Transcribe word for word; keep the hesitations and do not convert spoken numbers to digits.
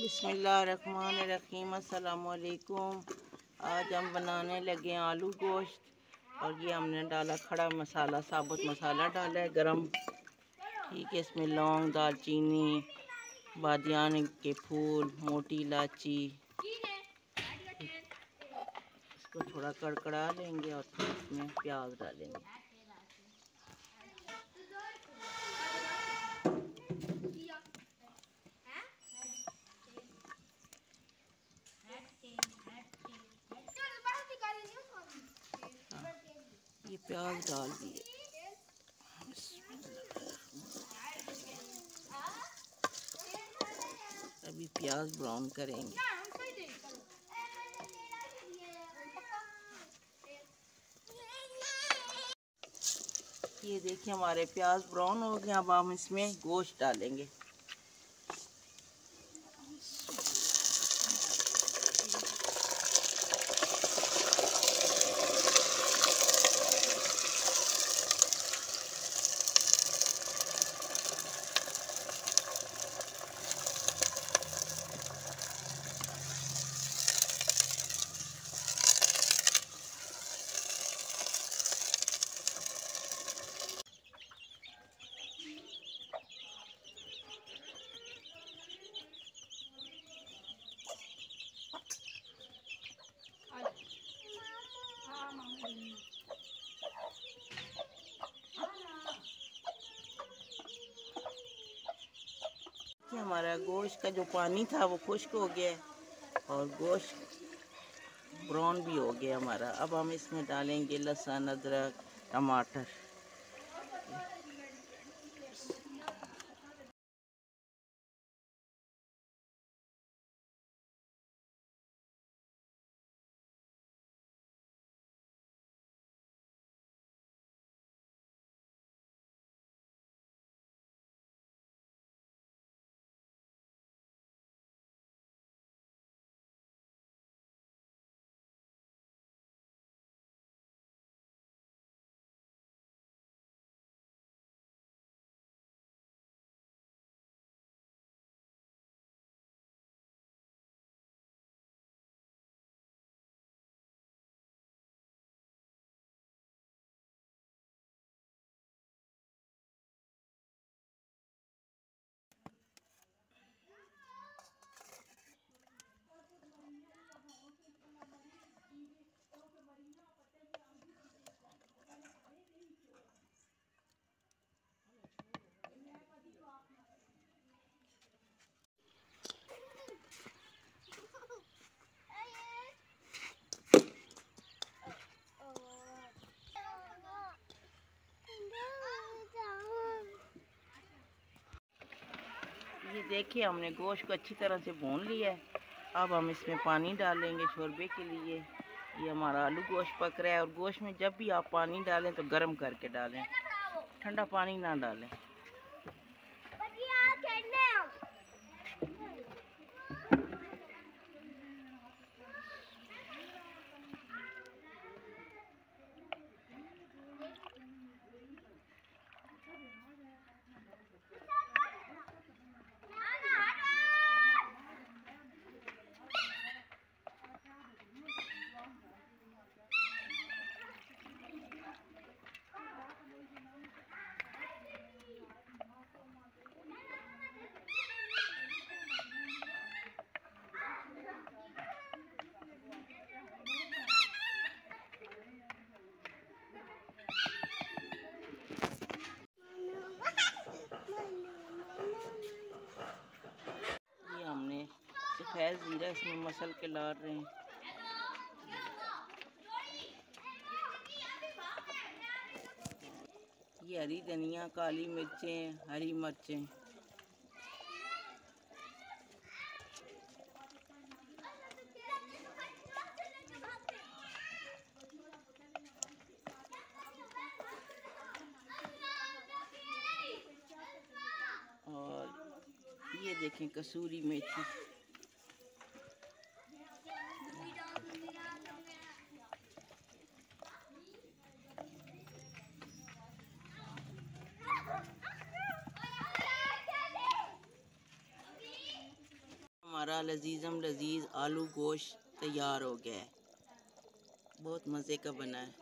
बिस्मिल्लाहिर्रहमानिर्रहीम। अस्सलाम वालेकुम। आज हम बनाने लगे आलू गोश्त और ये हमने डाला खड़ा मसाला, साबुत मसाला डाला है गरम। ठीक है, इसमें लौंग, दालचीनी, बादियान के फूल, मोटी इलायची, इसको थोड़ा कड़कड़ा लेंगे और फिर इसमें प्याज डालेंगे। ये प्याज डाल दिए। अभी प्याज ब्राउन करेंगे। ये देखिए हमारे प्याज ब्राउन हो गए। अब हम इसमें गोश्त डालेंगे। हमारा गोश्त का जो पानी था वो खुश्क हो गया और गोश्त ब्राउन भी हो गया हमारा। अब हम इसमें डालेंगे लहसुन, अदरक, टमाटर। ये देखिए हमने गोश्त को अच्छी तरह से भून लिया है। अब हम इसमें पानी डालेंगे शोरबे के लिए। ये हमारा आलू गोश्त पक रहा है और गोश्त में जब भी आप पानी डालें तो गर्म करके डालें, ठंडा पानी ना डालें। सफ़ेद ज़ीरा इसमें मसल के डाल रहे हैं। ये हरी धनिया, काली मिर्चें, हरी मिर्चें। और ये देखें कसूरी मेथी। हमारा लजीज़म लजीज आलू गोश्त तैयार हो गया है। बहुत मज़े का बना है।